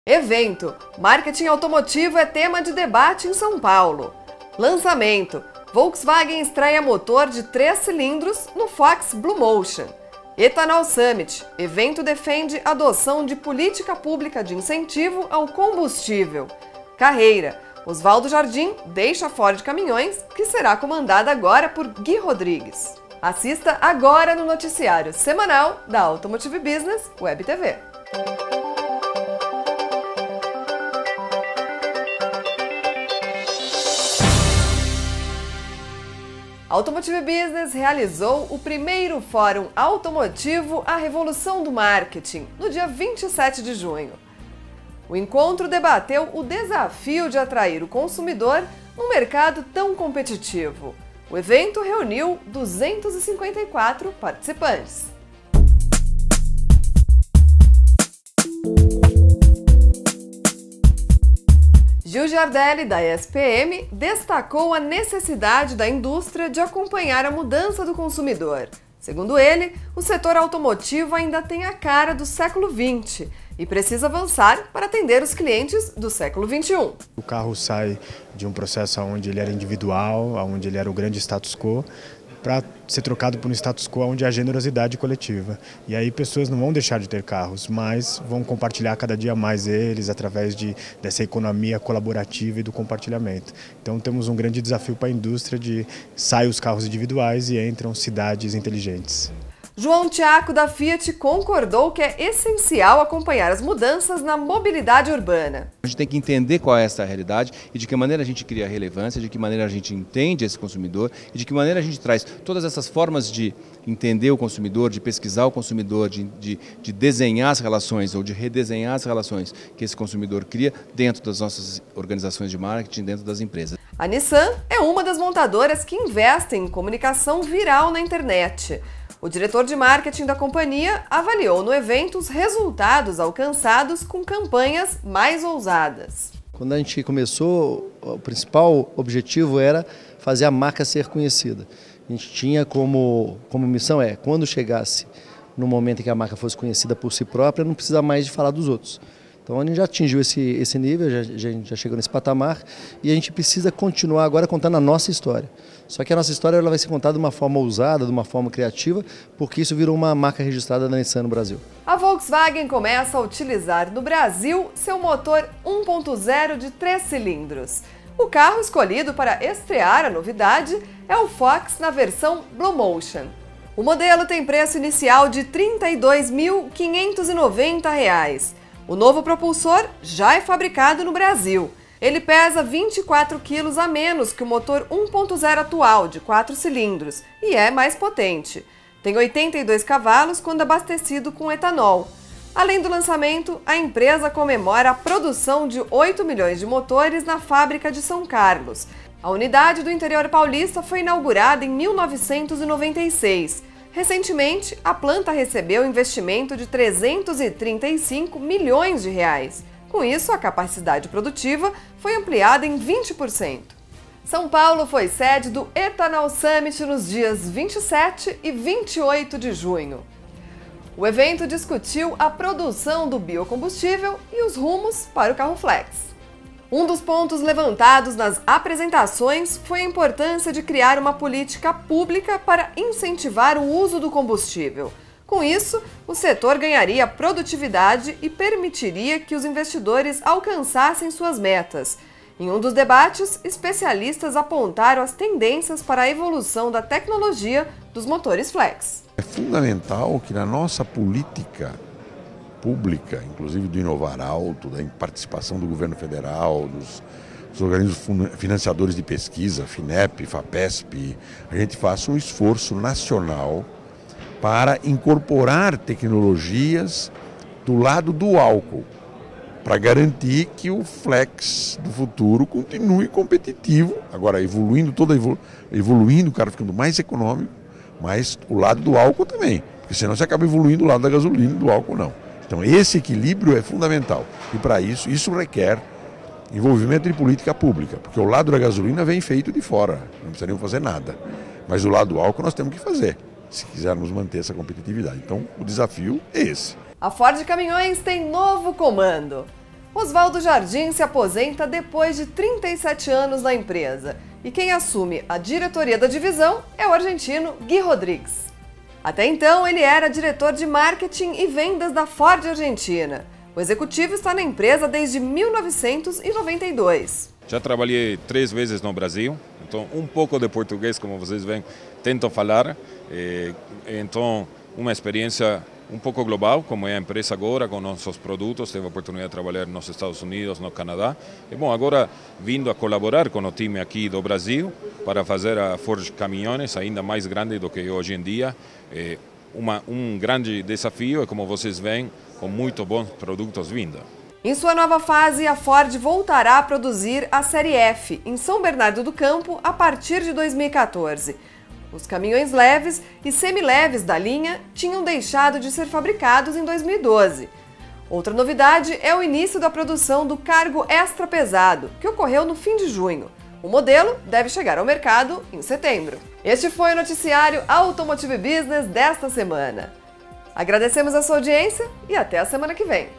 Evento: marketing automotivo é tema de debate em São Paulo. Lançamento: Volkswagen estreia motor de 3 cilindros no Fox Blue Motion. Ethanol Summit: evento defende adoção de política pública de incentivo ao combustível. Carreira: Oswaldo Jardim deixa a Ford Caminhões, que será comandada agora por Gui Rodrigues. Assista agora no noticiário semanal da Automotive Business Web TV. A Automotive Business realizou o primeiro Fórum Automotivo A Revolução do Marketing, no dia 27 de junho. O encontro debateu o desafio de atrair o consumidor num mercado tão competitivo. O evento reuniu 254 participantes. Gil Giardelli, da ESPM, destacou a necessidade da indústria de acompanhar a mudança do consumidor. Segundo ele, o setor automotivo ainda tem a cara do século XX e precisa avançar para atender os clientes do século XXI. O carro sai de um processo onde ele era individual, onde ele era o grande status quo, para ser trocado por um status quo onde há generosidade coletiva. E aí pessoas não vão deixar de ter carros, mas vão compartilhar cada dia mais eles através dessa economia colaborativa e do compartilhamento. Então temos um grande desafio para a indústria de saem os carros individuais e entram cidades inteligentes. João Tiaco, da Fiat, concordou que é essencial acompanhar as mudanças na mobilidade urbana. A gente tem que entender qual é essa realidade e de que maneira a gente cria relevância, de que maneira a gente entende esse consumidor e de que maneira a gente traz todas essas formas de entender o consumidor, de pesquisar o consumidor, de desenhar as relações ou de redesenhar as relações que esse consumidor cria dentro das nossas organizações de marketing, dentro das empresas. A Nissan é uma das montadoras que investem em comunicação viral na internet. O diretor de marketing da companhia avaliou no evento os resultados alcançados com campanhas mais ousadas. Quando a gente começou, o principal objetivo era fazer a marca ser conhecida. A gente tinha como missão quando chegasse no momento em que a marca fosse conhecida por si própria, não precisar mais de falar dos outros. Então a gente já atingiu esse nível, a gente já chegou nesse patamar e a gente precisa continuar agora contando a nossa história. Só que a nossa história ela vai ser contada de uma forma ousada, de uma forma criativa, porque isso virou uma marca registrada da Nissan no Brasil. A Volkswagen começa a utilizar no Brasil seu motor 1.0 de 3 cilindros. O carro escolhido para estrear a novidade é o Fox na versão Blue Motion. O modelo tem preço inicial de R$ 32.590. O novo propulsor já é fabricado no Brasil. Ele pesa 24 quilos a menos que o motor 1.0 atual, de 4 cilindros, e é mais potente. Tem 82 cavalos quando abastecido com etanol. Além do lançamento, a empresa comemora a produção de 8 milhões de motores na fábrica de São Carlos. A unidade do interior paulista foi inaugurada em 1996. Recentemente, a planta recebeu investimento de 335 milhões de reais. Com isso, a capacidade produtiva foi ampliada em 20%. São Paulo foi sede do Ethanol Summit nos dias 27 e 28 de junho. O evento discutiu a produção do biocombustível e os rumos para o carro flex. Um dos pontos levantados nas apresentações foi a importância de criar uma política pública para incentivar o uso do combustível. Com isso, o setor ganharia produtividade e permitiria que os investidores alcançassem suas metas. Em um dos debates, especialistas apontaram as tendências para a evolução da tecnologia dos motores flex. É fundamental que na nossa política pública, inclusive do Inovar Alto, da participação do governo federal, dos organismos financiadores de pesquisa, FINEP, FAPESP, a gente faça um esforço nacional para incorporar tecnologias do lado do álcool, para garantir que o flex do futuro continue competitivo, agora evoluindo, evoluindo, o cara ficando mais econômico, mas o lado do álcool também, porque senão você acaba evoluindo o lado da gasolina e do álcool não. Então esse equilíbrio é fundamental e para isso requer envolvimento de política pública, porque o lado da gasolina vem feito de fora, não precisaríamos fazer nada, mas o lado do álcool nós temos que fazer, se quisermos manter essa competitividade. Então o desafio é esse. A Ford Caminhões tem novo comando. Oswaldo Jardim se aposenta depois de 37 anos na empresa. E quem assume a diretoria da divisão é o argentino Gui Rodrigues. Até então, ele era diretor de marketing e vendas da Ford Argentina. O executivo está na empresa desde 1992. Já trabalhei 3 vezes no Brasil, então um pouco de português, como vocês veem, tento falar. Então, uma experiência um pouco global, como é a empresa agora, com nossos produtos. Tive a oportunidade de trabalhar nos Estados Unidos, no Canadá. E bom, agora vindo a colaborar com o time aqui do Brasil para fazer a Ford Caminhões ainda mais grande do que hoje em dia. Um grande desafio, e como vocês veem, com muito bons produtos vindo. Em sua nova fase, a Ford voltará a produzir a Série F em São Bernardo do Campo a partir de 2014. Os caminhões leves e semileves da linha tinham deixado de ser fabricados em 2012. Outra novidade é o início da produção do cargo extra pesado, que ocorreu no fim de junho. O modelo deve chegar ao mercado em setembro. Este foi o noticiário Automotive Business desta semana. Agradecemos a sua audiência e até a semana que vem.